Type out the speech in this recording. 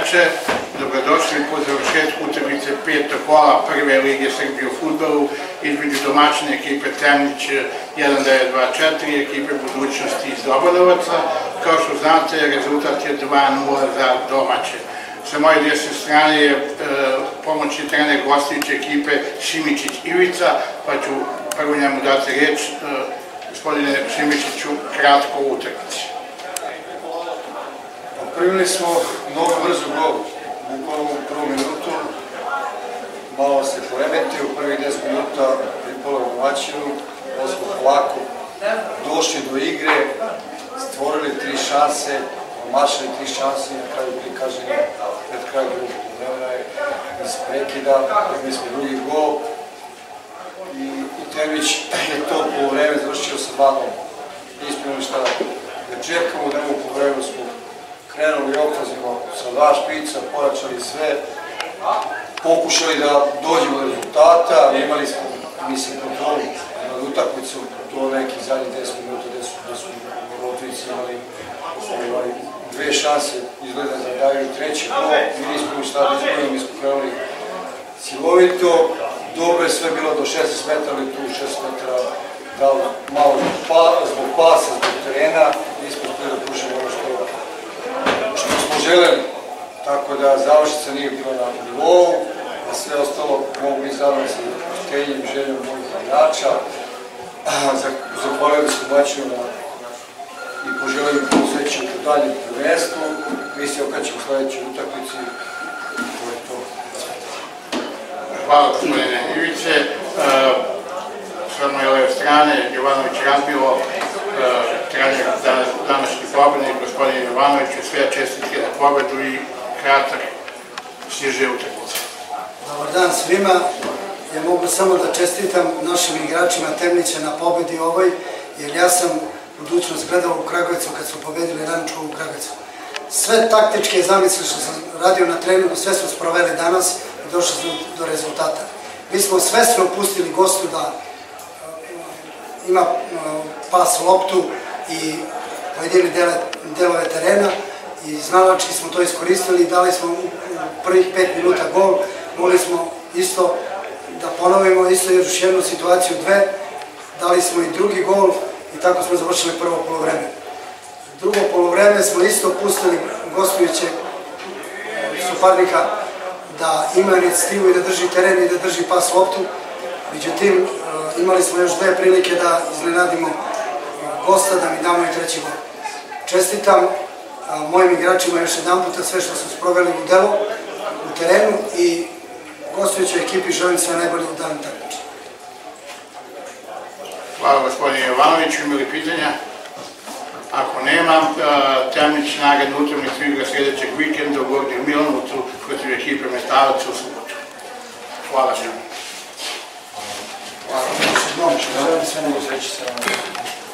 veče, dobrodošli po završetku utakmice 5. kola Prve lige Srbije u fudbalu između domaćine ekipe Temnić 1924 i ekipe Budućnosti iz Dobrodovaca. Kao što znate, rezultat je 2:0 za domaće. Sa moje desne strane je pomoćni trener gostujuće ekipe Šimičić Ivica, pa ću prvo njemu dati reč. Gospodine Šimičiću, kratko o utakmici. Primili smo mnogo brzo gol, bukvalno u prvom minutu, malo se poremetio, u prvih 10 minuta pripalo domaćinu, da smo polako došli do igre, stvorili 3 šanse, omašili 3 šanse i na kraju prikaženi pred kraj drugog vremena je iz prekida, primili smo drugi gol i Temnić je to po vreme završio sa 2:0. Nismo imali šta da čekamo, u drugom po vremenu smo krenuli ofenzivno sa 2 špica, pojačali sve, pokušali da dođemo do rezultata, imali smo, mislim, kontrolu nad utakmicom do nekih zadnjih 10 minuta gde su Rotvici imali 2 šanse, izgleda da daju treći gol, mi nismo imali šta da izgledamo, mi smo krenuli silovito, dobro je sve bilo do 16 metara, ali tu 16 metara dao malo zbog pasa, zbog terena, nismo uspeli da pružimo ono što smo želeli, tako da završnica nije bila na nivou, a sve ostalo mogu biti zadovoljni sa htjenjem i željom mojih igrača. Zahvalili se domaćinu i poželjeli puno sreće u daljem prvenstvu. Mislim kad ćemo u sledećoj utakmici, to je to. Hvala gospodine Ivice. Sa moje leve strane Jovanović Radmilo, trener današnji pobednik, gospodin Jovanović, sve čestitke na pobedu i kratak stiže utakmica. Dobar dan svima. Ja mogu samo da čestitam našim igračima Temnića na pobedi ovoj, jer ja sam Budućnost gledao u Kragujevcu kad su pobedili Radničkog u Kragujevcu. Sve taktičke zamisli što sam radio na treningu, sve smo sproveli danas i došli smo do rezultata. Mi smo svesno pustili gostu da ima pas loptu i pojedine delove terena i znalački smo to iskoristili i dali smo u prvih 5 minuta gol. Mogli smo isto da ponovimo isto još jednu situaciju, 2, dali smo i drugi gol i tako smo završili prvo polovreme. Drugo polovreme smo isto pustili gostujućeg suparnika da ima inicijativu i da drži teren i da drži pas loptu. Međutim, imali smo još 2 prilike da iznenadimo gosta, da mi damo i treći gol. Čestitam mojim igračima još jedan puta sve što su sproveli u delu, u terenu i gostujućoj ekipi želim sve najbolje u daljim takmičenju. Hvala gospodine Jovanović, imali pitanja? Ako nema, Temnić narednu utakmicu igra sljedećeg vikenda u Gornjem Milanovcu protiv ekipe Metalac u subotu. Hvala svima. Hvala. Želim sve najbolje sreće sa vama.